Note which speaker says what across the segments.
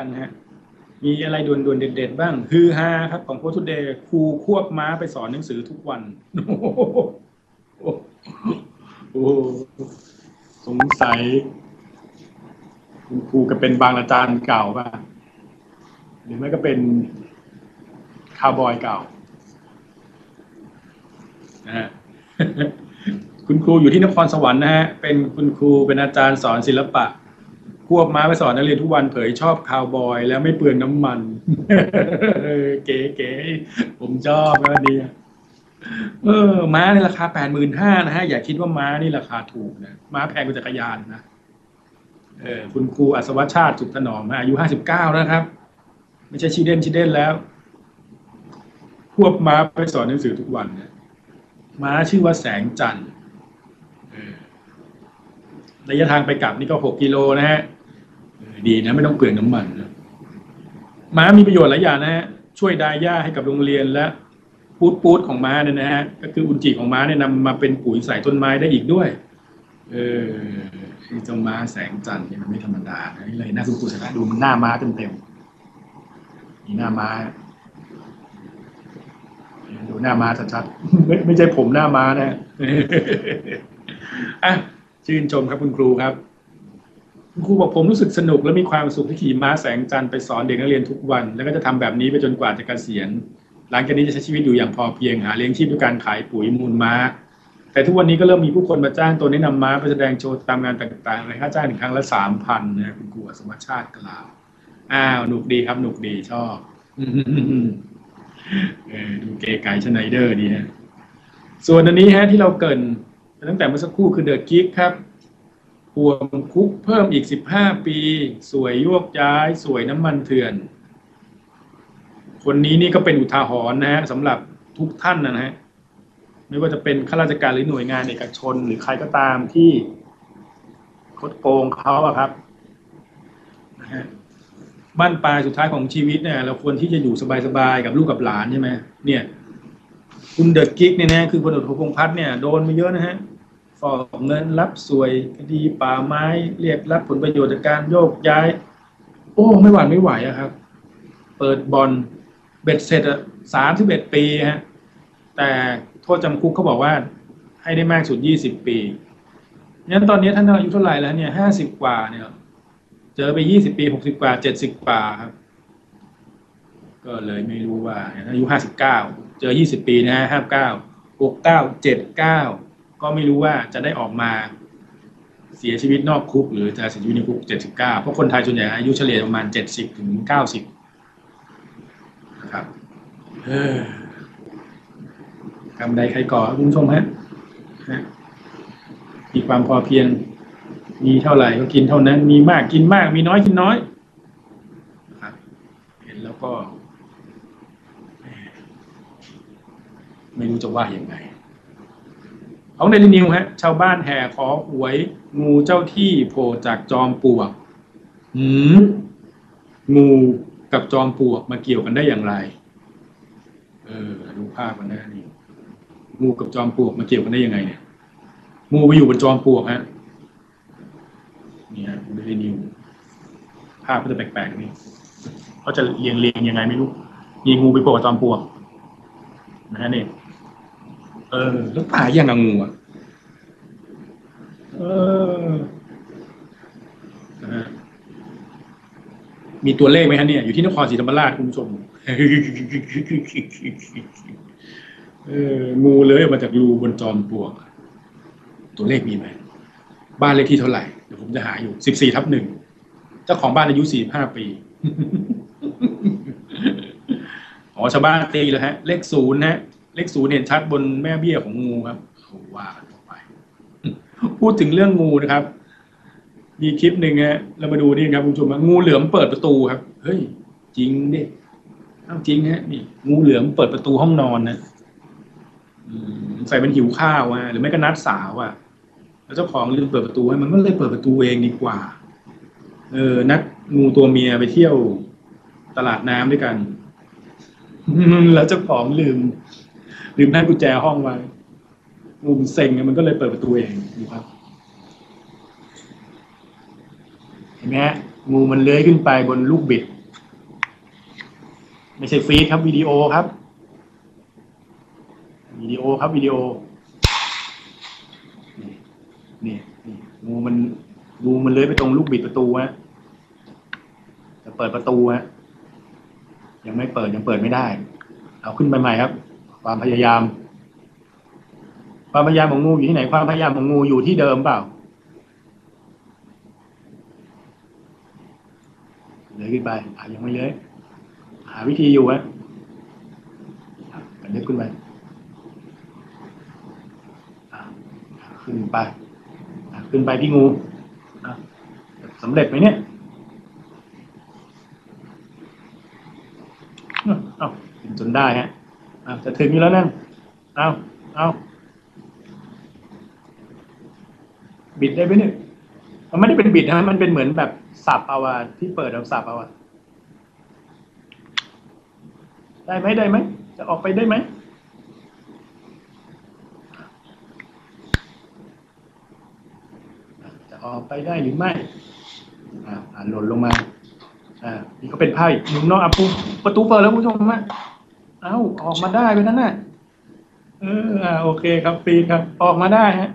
Speaker 1: กันฮะมีอะไรด่วนๆเด็ดๆบ้างฮือฮาครับของโค้ชทุเดย์ครูควบม้าไปสอนหนังสือทุกวันโอ้สงสัยคุณครูก็เป็นบางอาจารย์เก่าป่ะหรือไม่ก็เป็นคาวบอยเก่านะฮะคุณครูอยู่ที่นครสวรรค์นะฮะเป็นคุณครูเป็นอาจารย์สอนศิลปะควบม้าไปสอนนักเรียนทุกวันเผยชอบคาวบอยแล้วไม่เปลืองน้ำมันเก๋ๆผมชอบนะดีม้าในราคา85,000นะฮะอย่าคิดว่าม้านี่ราคาถูกนะม้าแพงกว่าจักรยานนะคุณครูอัศวชาติสุขถนอมอายุ59นะครับไม่ใช่ชีเด่นแล้วควบม้าไปสอนหนังสือทุกวันนะม้าชื่อว่าแสงจันทร์ระยะทางไปกลับนี่ก็6 กิโลนะฮะดีนะไม่ต้องเปลืองน้ำมันนะม้ามีประโยชน์หลายอย่างนะฮะช่วยดายหญ้าให้กับโรงเรียนและปูดของม้าเนี่ยนะฮะก็คืออุจจิของม้าเนี่ยนำมาเป็นปุ๋ยใส่ต้นไม้ได้อีกด้วยเจ้าม้าแสงจันทร์เนี่ยมันไม่ธรรมดานะนี่เลยน่าคุณครูชนะดูมันหน้าม้าเต็มมีหน้าม้าดูหน้าม้าชัดๆไม่ใช่ผมหน้าม้านะอ่ะชื่นชมครับคุณครูครับคุณครูบอกผมรู้สึกสนุกและมีความสุขที่ขี่ม้าแสงจันทร์ไปสอนเด็กนักเรียนทุกวันแล้วก็จะทำแบบนี้ไปจนกว่าจะเกษียณหลังจากนี้จะใช้ชีวิตอยู่อย่างพอเพียงหาเลี้ยงชีพด้วยการขายปุ๋ยมูลม้าแต่ทุกวันนี้ก็เริ่มมีผู้คนมาจ้างตัวนี้นำม้าไปแสดงโชว์ตามงานต่างๆในค่าจ้างถึงครั้งละ 3,000 นะคุณครูสมชาติกล่าวหนุกดีครับหนุกดีชอบดูเก๋ไก่ชไนเดอร์ดีฮะส่วนอันนี้ฮะที่เราเกินตั้งแต่เมื่อสักครู่คือเดอะกิ๊กครับห่วงคุกเพิ่มอีก15 ปีสวยโยกย้ายสวยน้ำมันเถื่อนคนนี้นี่ก็เป็นอุทาหรณ์นะฮะสำหรับทุกท่านนะฮะไม่ว่าจะเป็นข้าราชการหรือหน่วยงานเอกชนหรือใครก็ตามที่คดโกงเขาอะครับนะฮะบ้านปลายสุดท้ายของชีวิตเนี่ยเราควรที่จะอยู่สบายๆกับลูกกับหลานใช่ไหมเนี่ยคุณเดอะกิ๊กเนี่ยนะคือพลตำรวจโทพงษ์พัฒน์เนี่ยโดนมาเยอะนะฮะฟอกเงินรับสวยคดีป่าไม้เรียกรับผลประโยชน์จากการโยกย้ายโอ้ไม่หวั่นไม่ไหวอะครับเปิดบ่อนเบ็ดเสร็จ31 ปีฮะแต่โทษจำคุกเขาบอกว่าให้ได้มากสุด20 ปีงั้นตอนนี้ท่านอายุเท่าไหร่แล้วเนี่ย50 กว่าเนี่ยเจอไป20 ปี60 กว่า70 กว่าครับก็เลยไม่รู้ว่าอายุ59เจอ20 ปีนะฮะ59 69 79ก็ไม่รู้ว่าจะได้ออกมาเสียชีวิตนอกคุกหรือจะเสียชีวิตในคุก79เพราะคนไทยส่วนใหญ่อายุเฉลี่ยประมาณ70 ถึง 90นะครับกำไรใครก่อคุณผู้ชมฮะมีความพอเพียงมีเท่าไหร่ก็กินเท่านั้นมีมากกินมากมีน้อยกินน้อยนะครับเห็นแล้วก็ไม่รู้จะว่าอย่างไงของเดลินิวฮะชาวบ้านแห่ขอหวยงูเจ้าที่โผล่จากจอมปลวกงูกับจอมปลวกมาเกี่ยวกันได้อย่างไรดูภาพกันนะนี่งูกับจอมปลวกมาเกี่ยวกันได้ยังไงเนี่ยงูไปอยู่บนจอมปลวกฮะนี่ฮะเดลินิวภาพก็จะแปลกๆนี่เขาจะเรียงยังไงไม่รู้มีงูไปโผล่กับจอมปลวกนะฮะนี่แล้วป่ายังงูอ่ะมีตัวเลขไหมฮะเนี่ยอยู่ที่นครศรีธรรมราชคุณผู้ชมงูเลื้อยออกมาจากรูบนจอมปลวกตัวเลขมีไหมบ้านเลขที่เท่าไหร่เดี๋ยวผมจะหาอยู่14/1เจ้าของบ้านอายุ45 ปีอ๋อชาวบ้านตีเลยฮะเลข0นะเลข0เห็นชัดบนแม่เบี้ยของงูครับว่ากันต่อไปพูดถึงเรื่องงูนะครับมีคลิปหนึ่งฮะเรามาดูนี่ครับคุณผู้ชมงูเหลือมเปิดประตูครับเฮ้ยจริงดิจริงฮะนี่งูเหลือมเปิดประตูห้องนอนนะใส่เป็นหิวข้าวหรือไม่ก็นัดสาวแล้วเจ้าของลืมเปิดประตูให้มันก็เลยเปิดประตูเองดีกว่านัดงูตัวเมียไปเที่ยวตลาดน้ำด้วยกันแล้วเจ้าของลืมให้กุญแจห้องไว้งูมันเซ็งมันก็เลยเปิดประตูเองดูครับเห็นไหมฮะงูมันเลื้อยขึ้นไปบนลูกบิดไม่ใช่ฟีดครับวิดีโอครับวิดีโอครับวิดีโอนี่งูมันเลื้อยไปตรงลูกบิดประตูฮะจะเปิดประตูฮะยังไม่เปิดยังเปิดไม่ได้เอาขึ้นไปใหม่ครับความพยายามของงูอยู่ที่ไหนความพยายามของงูอยู่ที่เดิมเปล่าเลื้อยขึ้นไปยังไม่เลื้อยหาวิธีอยู่ฮะกันเลื้อยขึ้นไปขึ้นไปขึ้นไปที่งูสำเร็จไหมเนี่ยเอาขึ้นจนได้ฮะจะถึงอยู่แล้วนั่นเอาบิดได้ไหมเนี่ยมันไม่ได้เป็นบิดนะมันเป็นเหมือนแบบสับเอาที่เปิดเอาสับเอาได้ไหมจะออกไปได้ไหมจะออกไปได้หรือไม่หล่นลงมานี่ก็เป็นไพ่มุมนอกปุ๊บประตูเปิดแล้วคุณผู้ชมฮะออกมาได้ไปนั่นน่ะโอเคครับฟรีครับออกมาได้ฮะ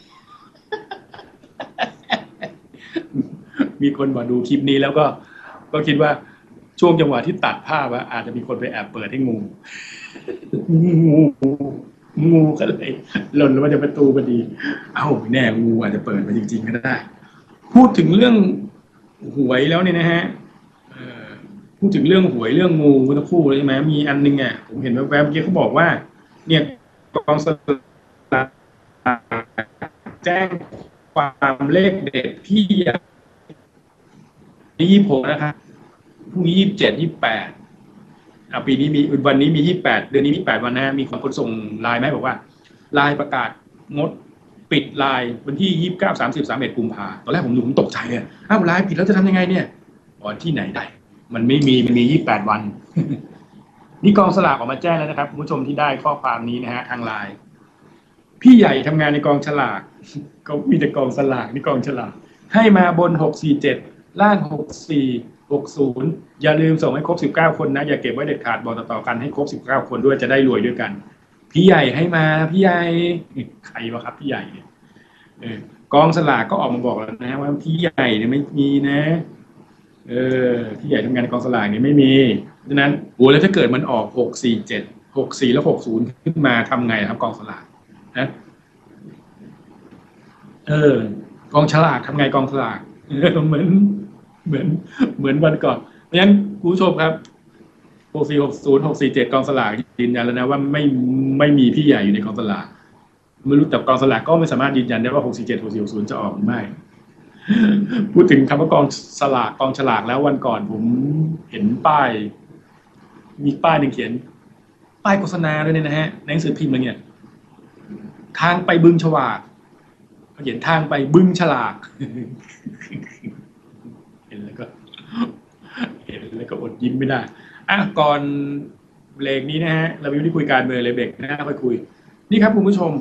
Speaker 1: มีคนมาดูคลิปนี้แล้วก็คิดว่าช่วงจังหวะที่ตัดภาพอาจจะมีคนไปแอบเปิดให้งูก็เลยหล่นลงมาจากประตูพอดีแน่งูอาจจะเปิดมาจริงๆก็ได้พูดถึงเรื่องหวยแล้วเนี่ยนะฮะพูดถึงเรื่องหวยเรื่องงูเมื่อสักครู่ใช่ไหมมีอันนึงผมเห็นแวบๆเมื่อกี้เขาบอกว่าเนี่ยกองสลากแจ้งความเลขเด็ดที่26นะครับพรุ่งนี้27 28ปีนี้มีวันนี้มี28เดือนนี้มี8วันนะมีคนส่งไลน์มาบอกว่าไลน์ประกาศงดปิดไลน์วันที่29 30 31กุมภาพันธ์ตอนแรกผมตกใจเลยไลน์ปิดแล้วจะทำยังไงเนี่ยที่ไหนได้มันมี28วันนี่กองสลากออกมาแจ้งแล้วนะครับคุณผู้ชมที่ได้ข้อความนี้นะฮะทางไลน์พี่ใหญ่ทำงานในกองฉลากก็มีแต่กองสลากนี่กองฉลากให้มาบน647ล่าง6460อย่าลืมส่งให้ครบ19คนนะอย่าเก็บไว้เด็ดขาดบอกต่อๆกันให้ครบ19คนด้วยจะได้รวยด้วยกันพี่ใหญ่ให้มาพี่ใหญ่ใครวะครับพี่ใหญ่เนี่ยกองสลากก็ออกมาบอกแล้วนะว่าพี่ใหญ่เนี่ยไม่มีนะพี่ใหญ่ทำงานในกองสลากเนี่ยไม่มีฉะนั้นแล้วถ้าเกิดมันออก647 64แล้ว60ขึ้นมาทำไงครับกองสลากนะกองฉลากทำไงกองสลากเหมือนวันก่อนเพราะฉะนั้นคุณผู้ชมครับ64 60 647กองสลากยืนยันแล้วนะว่าไม่มีพี่ใหญ่อยู่ในกองสลากไม่รู้แต่กองสลากก็ไม่สามารถยืนยันได้ว่า647 64 60จะออกหรือไม่พูดถึงคำว่ากองสลากกองฉลากแล้ววันก่อนผมเห็นมีป้ายหนึ่งเขียนป้ายโฆษณาด้วยเนี่ยนะฮะในหนังสือพิมพ์อะไรเนี่ยทางไปบึงฉวากเขาเขียนทางไปบึงฉลากเห็นแล้วก็อดยิ้มไม่ได้ก่อนเบรกนี้นะฮะเราไม่ได้คุยการเมืองเลยเบรกหน้าค่อยคุยนี่ครับคุณผู้ชม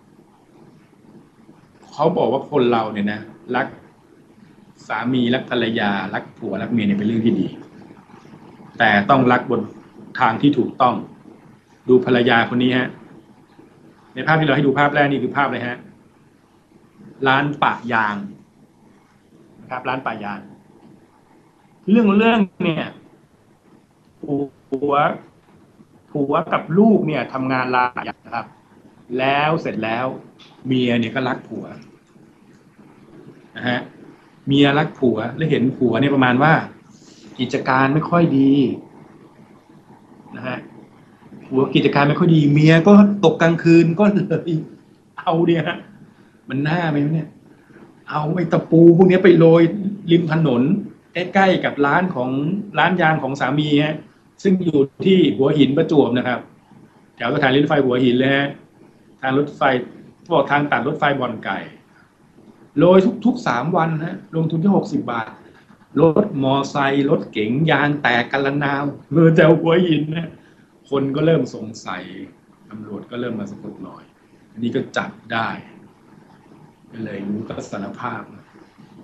Speaker 1: เขาบอกว่าคนเราเนี่ยนะรักสามีรักภรรยารักผัวรักเมียเนี่ยเป็นเรื่องที่ดีแต่ต้องรักบนทางที่ถูกต้องดูภรรยาคนนี้ฮะในภาพที่เราให้ดูภาพแรกนี่คือภาพเลยฮะร้านปะยางนะครับร้านปะยางเรื่องเนี่ยผัวกับลูกเนี่ยทำงานลาอย่างนะครับแล้วเสร็จแล้วเมียเนี่ยก็รักผัวนะฮะเมียรักผัวแล้วเห็นผัวเนี่ยประมาณว่ากิจการไม่ค่อยดีนะฮะผัวกิจการไม่ค่อยดีเมียก็ตกกลางคืนก็เลยเอาเนี่ยฮะมันน่าไหมเนี่ยเอาไอ้ตะปูพวกนี้ไปโรยริมถนนใกล้ๆกับร้านยางของสามีฮะซึ่งอยู่ที่หัวหินประจวบนะครับแถวสถานีรถไฟหัวหินเลยฮะทางรถไฟบอกทางตัดรถไฟบ่อนไก่โรยทุก3 วันฮะลงทุนที่60 บาทรถมอไซค์รถเก๋งยางแตกกันละนาวแถวหัวหินนะคนก็เริ่มสงสัยตำรวจก็เริ่มมาสะกดรอยอันนี้ก็จับได้ก็เลยรู้ก็สารภาพ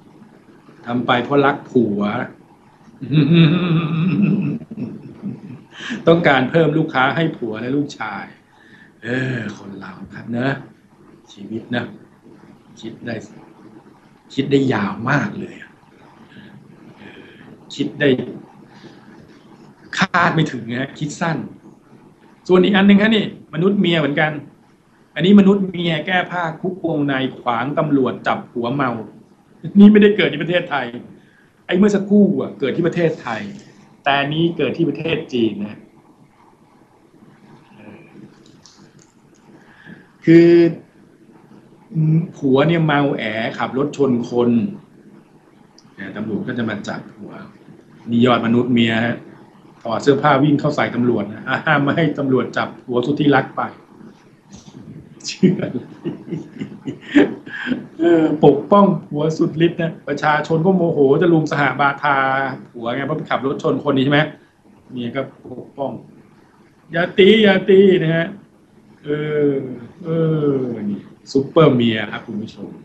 Speaker 1: ทำไปเพราะรักผัวต้องการเพิ่มลูกค้าให้ผัวและลูกชาย คนเราครับเนอะชีวิตนะคิดได้คิดได้ยาวมากเลยคิดได้คาดไม่ถึงนะคิดสั้น ส่วนอีกอันหนึ่งครับนี่มนุษย์เมียเหมือนกัน อันนี้มนุษย์เมียแก้ผ้าคุกวงในขวางตำรวจจับหัวเมา นี่ไม่ได้เกิดที่ประเทศไทย ไอ้เมื่อสักครู่เกิดที่ประเทศไทย แต่นี้เกิดที่ประเทศจีนนะคือผัวเนี่ยเมาแอขับรถชนคนตำรวจก็จะมาจับผัวนี่ยอดมนุษย์เมียถอดเสื้อผ้าวิ่งเข้าใส่ตำรวจนะห้ามไม่ให้ตำรวจจับผัวสุดที่รักไปเชื่อปกป้องผัวสุดฤทธิ์นะประชาชนก็โมโหจะลุมสหบาทาผัวไงเพราะไปขับรถชนคนนี้ใช่ไหมเมียก็ปกป้องอย่าตีนะฮะเออเออนี่ซุปเปอร์เมียครับคุณผู้ชม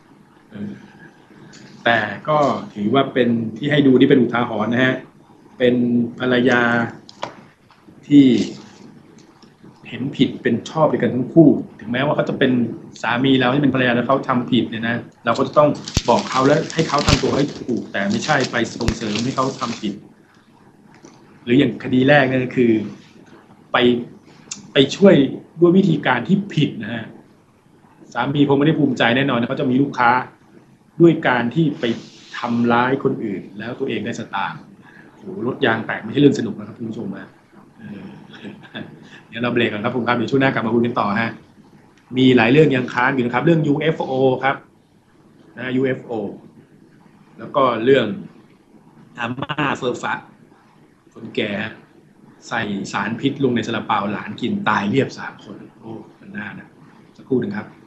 Speaker 1: แต่ก็ถือว่าเป็นที่ให้ดูนี่เป็นอุทาหรณ์นะฮะเป็นภรรยาที่เห็นผิดเป็นชอบด้วยกันทั้งคู่ถึงแม้ว่าเขาจะเป็นสามีเราที่เป็นภรรยาแล้วเขาทำผิดเนี่ยนะเราก็จะต้องบอกเขาแล้วให้เขาทำตัวให้ถูกแต่ไม่ใช่ไปส่งเสริมให้เขาทำผิดหรืออย่างคดีแรกเนี่ยคือไปช่วยด้วยวิธีการที่ผิดนะฮะสามีคงไม่ได้ภูมิใจแน่นอนนะเขาจะมีลูกค้าด้วยการที่ไปทำร้ายคนอื่นแล้วตัวเองได้สตางค์โหรถยางแตกไม่ใช่เรื่องสนุกนะครับคุณผู้ชมนะเดี๋ยวเราเบรกกันครับผมครับเดี๋ยวช่วงหน้ากลับมาคุยกันต่อฮะมีหลายเรื่องยังค้างอยู่นะครับเรื่อง UFO ครับนะ UFO แล้วก็เรื่องอาม่าเฟอร์ฟะคนแก่ใส่สารพิษลงในซาลาเปาหลานกินตายเรียบ3 คนโอ้มันน่านะสักครู่หนึ่งครับ